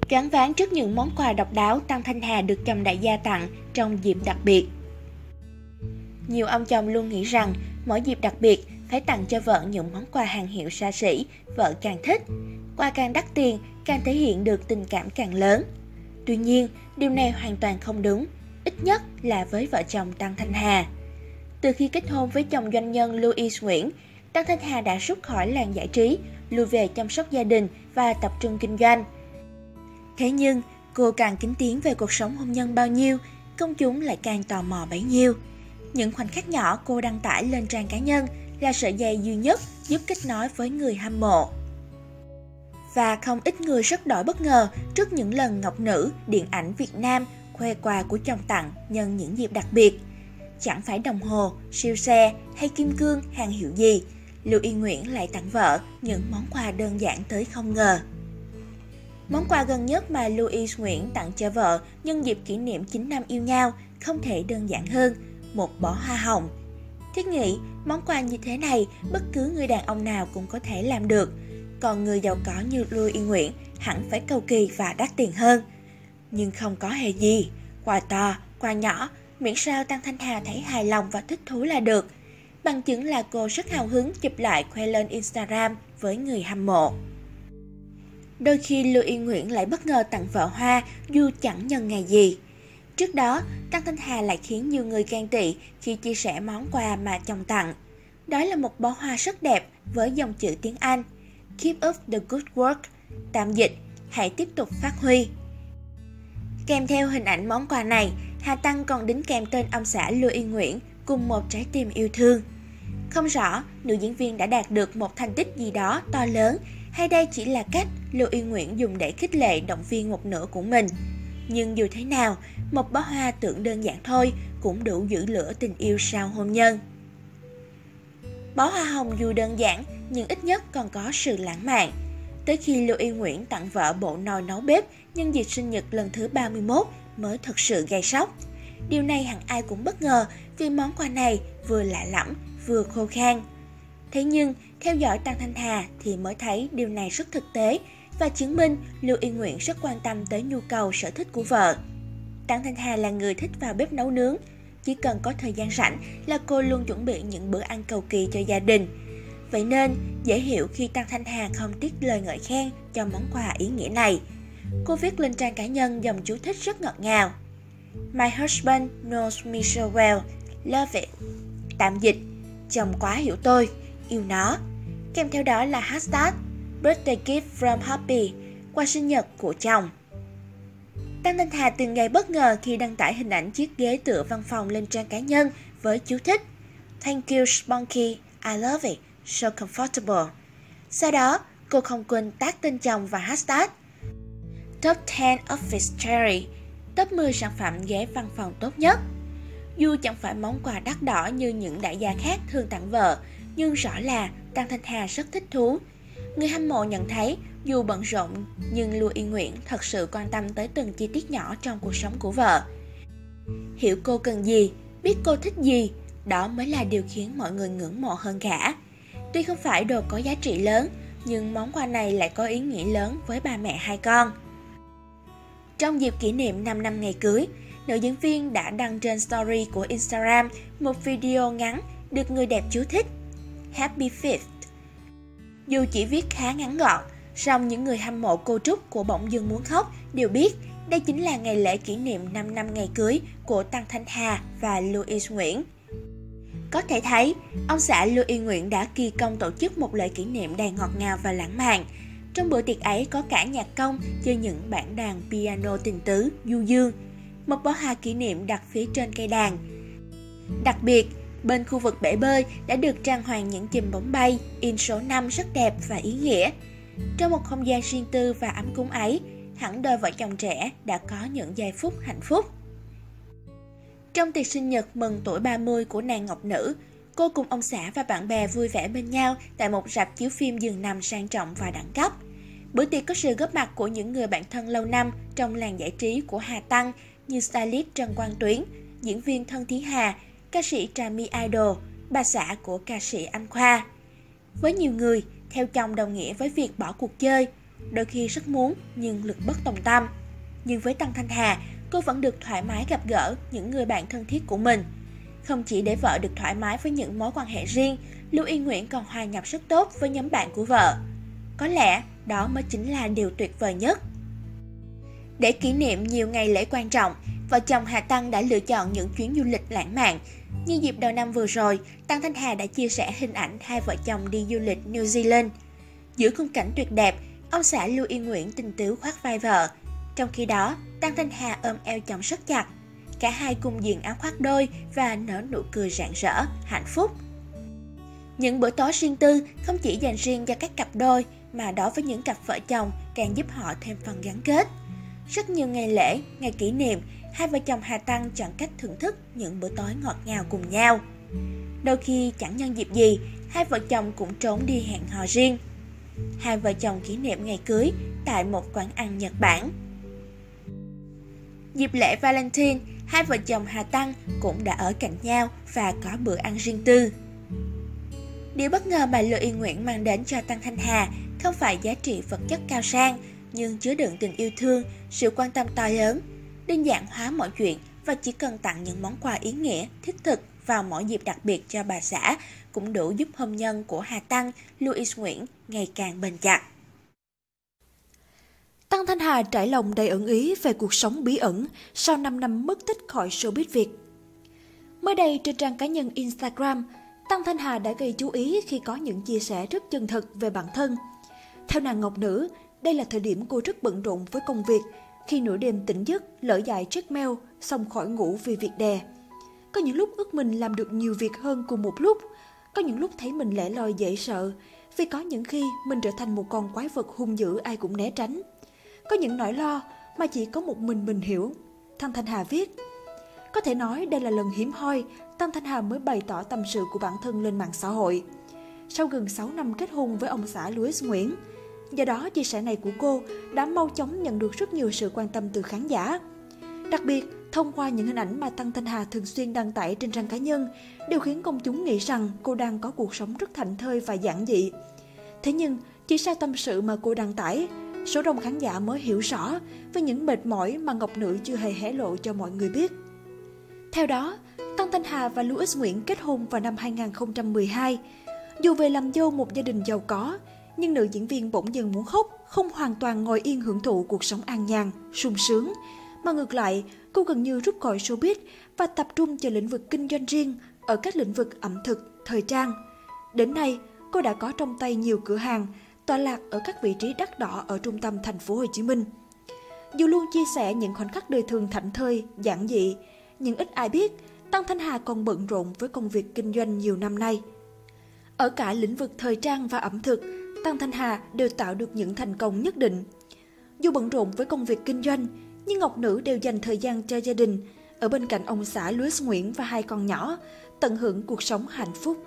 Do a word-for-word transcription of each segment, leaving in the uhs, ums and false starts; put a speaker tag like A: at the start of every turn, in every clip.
A: Choáng váng trước những món quà độc đáo, Tăng Thanh Hà được chồng đại gia tặng trong dịp đặc biệt. Nhiều ông chồng luôn nghĩ rằng mỗi dịp đặc biệt phải tặng cho vợ những món quà hàng hiệu xa xỉ, vợ càng thích. Quà càng đắt tiền, càng thể hiện được tình cảm càng lớn. Tuy nhiên, điều này hoàn toàn không đúng, ít nhất là với vợ chồng Tăng Thanh Hà. Từ khi kết hôn với chồng doanh nhân Louis Nguyễn, Tăng Thanh Hà đã rút khỏi làng giải trí, lui về chăm sóc gia đình và tập trung kinh doanh. Thế nhưng, cô càng kín tiếng về cuộc sống hôn nhân bao nhiêu, công chúng lại càng tò mò bấy nhiêu. Những khoảnh khắc nhỏ cô đăng tải lên trang cá nhân là sợi dây duy nhất giúp kết nối với người hâm mộ. Và không ít người rất đổi bất ngờ trước những lần Ngọc Nữ, điện ảnh Việt Nam khoe quà của chồng tặng nhân những dịp đặc biệt. Chẳng phải đồng hồ, siêu xe hay kim cương hàng hiệu gì, Louis Nguyễn lại tặng vợ những món quà đơn giản tới không ngờ. Món quà gần nhất mà Louis Nguyễn tặng cho vợ nhân dịp kỷ niệm chín năm yêu nhau không thể đơn giản hơn, một bó hoa hồng. Thiết nghĩ món quà như thế này bất cứ người đàn ông nào cũng có thể làm được, còn người giàu có như Louis Nguyễn hẳn phải cầu kỳ và đắt tiền hơn. Nhưng không có hề gì, quà to, quà nhỏ, miễn sao Tăng Thanh Hà thấy hài lòng và thích thú là được. Bằng chứng là cô rất hào hứng chụp lại khoe lên Instagram với người hâm mộ. Đôi khi Louis Nguyễn lại bất ngờ tặng vợ hoa dù chẳng nhân ngày gì. Trước đó, Tăng Thanh Hà lại khiến nhiều người ghen tị khi chia sẻ món quà mà chồng tặng. Đó là một bó hoa rất đẹp với dòng chữ tiếng Anh Keep up the good work, tạm dịch, hãy tiếp tục phát huy. Kèm theo hình ảnh món quà này, Hà Tăng còn đính kèm tên ông xã Louis Nguyễn cùng một trái tim yêu thương. Không rõ nữ diễn viên đã đạt được một thành tích gì đó to lớn hay đây chỉ là cách Louis Nguyễn dùng để khích lệ động viên một nửa của mình. Nhưng dù thế nào, một bó hoa tưởng đơn giản thôi cũng đủ giữ lửa tình yêu sau hôn nhân. Bó hoa hồng dù đơn giản nhưng ít nhất còn có sự lãng mạn. Tới khi Louis Nguyễn tặng vợ bộ nồi nấu bếp nhân dịp sinh nhật lần thứ ba mươi mốt mới thật sự gây sốc. Điều này hẳn ai cũng bất ngờ vì món quà này vừa lạ lẫm vừa khô khan. Thế nhưng, theo dõi Tăng Thanh Hà thì mới thấy điều này rất thực tế và chứng minh Louis Nguyễn rất quan tâm tới nhu cầu sở thích của vợ. Tăng Thanh Hà là người thích vào bếp nấu nướng. Chỉ cần có thời gian rảnh là cô luôn chuẩn bị những bữa ăn cầu kỳ cho gia đình. Vậy nên, dễ hiểu khi Tăng Thanh Hà không tiếc lời ngợi khen cho món quà ý nghĩa này. Cô viết lên trang cá nhân dòng chú thích rất ngọt ngào. My husband knows me so well, love it. Tạm dịch, chồng quá hiểu tôi, yêu nó. Kèm theo đó là hashtag birthday gift from Happy, quà sinh nhật của chồng. Tăng Thanh Hà từng gây bất ngờ khi đăng tải hình ảnh chiếc ghế tựa văn phòng lên trang cá nhân với chú thích Thank you Spunky, I love it, so comfortable. Sau đó, cô không quên tag tên chồng và hashtag Top mười Office Cherry, top mười sản phẩm ghế văn phòng tốt nhất. Dù chẳng phải món quà đắt đỏ như những đại gia khác thường tặng vợ, nhưng rõ là Tăng Thanh Hà rất thích thú. Người hâm mộ nhận thấy dù bận rộn nhưng Louis Nguyễn thật sự quan tâm tới từng chi tiết nhỏ trong cuộc sống của vợ. Hiểu cô cần gì, biết cô thích gì, đó mới là điều khiến mọi người ngưỡng mộ hơn cả. Tuy không phải đồ có giá trị lớn, nhưng món quà này lại có ý nghĩa lớn với ba mẹ hai con. Trong dịp kỷ niệm năm năm ngày cưới, nữ diễn viên đã đăng trên story của Instagram một video ngắn được người đẹp chú thích Happy Fifth. Dù chỉ viết khá ngắn gọn, song những người hâm mộ cô Trúc của Bỗng Dưng Muốn Khóc đều biết đây chính là ngày lễ kỷ niệm năm năm ngày cưới của Tăng Thanh Hà và Louis Nguyễn. Có thể thấy, ông xã Louis Nguyễn đã kỳ công tổ chức một lễ kỷ niệm đầy ngọt ngào và lãng mạn. Trong bữa tiệc ấy có cả nhạc công chơi những bản đàn piano tình tứ, du dương. Một bó hoa kỷ niệm đặt phía trên cây đàn. Đặc biệt, bên khu vực bể bơi đã được trang hoàng những chùm bóng bay, in số năm rất đẹp và ý nghĩa. Trong một không gian riêng tư và ấm cúng ấy, hẳn đôi vợ chồng trẻ đã có những giây phút hạnh phúc. Trong tiệc sinh nhật mừng tuổi ba mươi của nàng Ngọc Nữ, cô cùng ông xã và bạn bè vui vẻ bên nhau tại một rạp chiếu phim giường nằm sang trọng và đẳng cấp. Bữa tiệc có sự góp mặt của những người bạn thân lâu năm trong làng giải trí của Hà Tăng như stylist Trần Quang Tuyến, diễn viên Thân Thí Hà, ca sĩ Trà My Idol, bà xã của ca sĩ Anh Khoa. Với nhiều người, theo chồng đồng nghĩa với việc bỏ cuộc chơi. đôi khi rất muốn nhưng lực bất tòng tâm. Nhưng với Tăng Thanh Hà, cô vẫn được thoải mái gặp gỡ những người bạn thân thiết của mình. Không chỉ để vợ được thoải mái với những mối quan hệ riêng, Lưu Ý Nguyễn còn hòa nhập rất tốt với nhóm bạn của vợ. Có lẽ đó mới chính là điều tuyệt vời nhất. Để kỷ niệm nhiều ngày lễ quan trọng, vợ chồng Hà Tăng đã lựa chọn những chuyến du lịch lãng mạn. Như dịp đầu năm vừa rồi, Tăng Thanh Hà đã chia sẻ hình ảnh hai vợ chồng đi du lịch New Zealand. Giữa khung cảnh tuyệt đẹp, ông xã Lưu Ý Nguyễn tình tứ khoác vai vợ. Trong khi đó, Tăng Thanh Hà ôm eo chồng rất chặt. Cả hai cùng diện áo khoác đôi và nở nụ cười rạng rỡ, hạnh phúc. Những bữa tối riêng tư không chỉ dành riêng cho các cặp đôi, mà đối với những cặp vợ chồng càng giúp họ thêm phần gắn kết. Rất nhiều ngày lễ, ngày kỷ niệm, hai vợ chồng Hà Tăng chọn cách thưởng thức những bữa tối ngọt ngào cùng nhau. Đôi khi chẳng nhân dịp gì, hai vợ chồng cũng trốn đi hẹn hò riêng. Hai vợ chồng kỷ niệm ngày cưới tại một quán ăn Nhật Bản. Dịp lễ Valentine, hai vợ chồng Hà Tăng cũng đã ở cạnh nhau và có bữa ăn riêng tư. Điều bất ngờ mà Lưu Ý Nguyễn mang đến cho Tăng Thanh Hà không phải giá trị vật chất cao sang, nhưng chứa đựng tình yêu thương, sự quan tâm to lớn, đơn giản hóa mọi chuyện và chỉ cần tặng những món quà ý nghĩa, thiết thực vào mỗi dịp đặc biệt cho bà xã cũng đủ giúp hôn nhân của Hà Tăng, Lưu Ý Nguyễn ngày càng bền chặt.
B: Tăng Thanh Hà trải lòng đầy ẩn ý về cuộc sống bí ẩn sau năm năm mất tích khỏi showbiz Việt. Mới đây trên trang cá nhân Instagram, Tăng Thanh Hà đã gây chú ý khi có những chia sẻ rất chân thực về bản thân. Theo nàng Ngọc Nữ, đây là thời điểm cô rất bận rộn với công việc, khi nửa đêm tỉnh giấc, lỡ dại check mail, xong khỏi ngủ vì việc đè. Có những lúc ước mình làm được nhiều việc hơn cùng một lúc, có những lúc thấy mình lẻ loi dễ sợ, vì có những khi mình trở thành một con quái vật hung dữ ai cũng né tránh. Có những nỗi lo mà chỉ có một mình mình hiểu, Tăng Thanh Hà viết. Có thể nói đây là lần hiếm hoi Tăng Thanh Hà mới bày tỏ tâm sự của bản thân lên mạng xã hội. Sau gần sáu năm kết hôn với ông xã Louis Nguyễn, do đó chia sẻ này của cô đã mau chóng nhận được rất nhiều sự quan tâm từ khán giả. Đặc biệt, thông qua những hình ảnh mà Tăng Thanh Hà thường xuyên đăng tải trên trang cá nhân, đều khiến công chúng nghĩ rằng cô đang có cuộc sống rất thảnh thơi và giản dị. Thế nhưng, chỉ sau tâm sự mà cô đăng tải, số đông khán giả mới hiểu rõ về những mệt mỏi mà Ngọc Nữ chưa hề hé lộ cho mọi người biết. Theo đó, Tăng Thanh Hà và Louis Nguyễn kết hôn vào năm hai nghìn không trăm mười hai. Dù về làm dâu một gia đình giàu có, nhưng nữ diễn viên bỗng dưng muốn khóc, không hoàn toàn ngồi yên hưởng thụ cuộc sống an nhàn, sung sướng. Mà ngược lại, cô gần như rút khỏi showbiz và tập trung cho lĩnh vực kinh doanh riêng ở các lĩnh vực ẩm thực, thời trang. Đến nay, cô đã có trong tay nhiều cửa hàng, tọa lạc ở các vị trí đắt đỏ ở trung tâm thành phố Hồ Chí Minh. Dù luôn chia sẻ những khoảnh khắc đời thường thảnh thơi, giản dị, nhưng ít ai biết Tăng Thanh Hà còn bận rộn với công việc kinh doanh nhiều năm nay. Ở cả lĩnh vực thời trang và ẩm thực, Tăng Thanh Hà đều tạo được những thành công nhất định. Dù bận rộn với công việc kinh doanh, nhưng Ngọc Nữ đều dành thời gian cho gia đình, ở bên cạnh ông xã Louis Nguyễn và hai con nhỏ, tận hưởng cuộc sống hạnh phúc.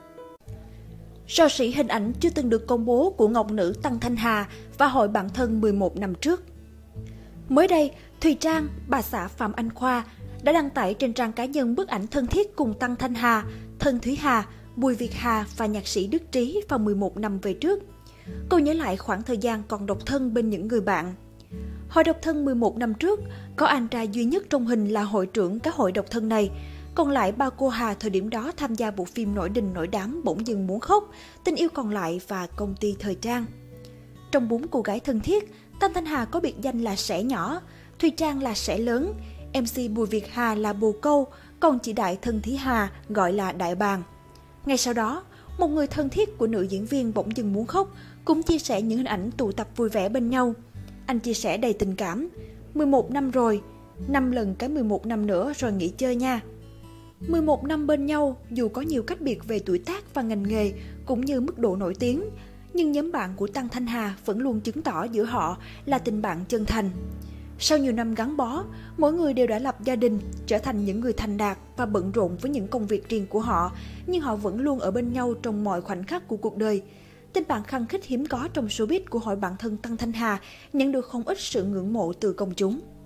B: Rò rỉ hình ảnh chưa từng được công bố của Ngọc Nữ Tăng Thanh Hà và hội bạn thân mười một năm trước. Mới đây, Thùy Trang, bà xã Phạm Anh Khoa, đã đăng tải trên trang cá nhân bức ảnh thân thiết cùng Tăng Thanh Hà, Thân Thúy Hà, Bùi Việt Hà và nhạc sĩ Đức Trí vào mười một năm về trước. Cô nhớ lại khoảng thời gian còn độc thân bên những người bạn. Hội độc thân mười một năm trước, có anh trai duy nhất trong hình là hội trưởng các hội độc thân này. Còn lại ba cô Hà thời điểm đó tham gia bộ phim nổi đình nổi đám Bỗng dưng muốn khóc, Tình yêu còn lại và Công ty thời trang. Trong bốn cô gái thân thiết, Tăng Thanh Hà có biệt danh là Sẻ Nhỏ, Thùy Trang là Sẻ Lớn, em xê Bùi Việt Hà là Bồ Câu, còn chị Đại Thân Thúy Hà gọi là Đại Bàng. Ngay sau đó, một người thân thiết của nữ diễn viên Bỗng dưng muốn khóc cũng chia sẻ những hình ảnh tụ tập vui vẻ bên nhau. Anh chia sẻ đầy tình cảm, mười một năm rồi, năm lần cái mười một năm nữa rồi nghỉ chơi nha. mười một năm bên nhau, dù có nhiều cách biệt về tuổi tác và ngành nghề cũng như mức độ nổi tiếng, nhưng nhóm bạn của Tăng Thanh Hà vẫn luôn chứng tỏ giữa họ là tình bạn chân thành. Sau nhiều năm gắn bó, mỗi người đều đã lập gia đình, trở thành những người thành đạt và bận rộn với những công việc riêng của họ, nhưng họ vẫn luôn ở bên nhau trong mọi khoảnh khắc của cuộc đời. Tình bạn khăng khít hiếm có trong showbiz của hội bạn thân Tăng Thanh Hà nhận được không ít sự ngưỡng mộ từ công chúng.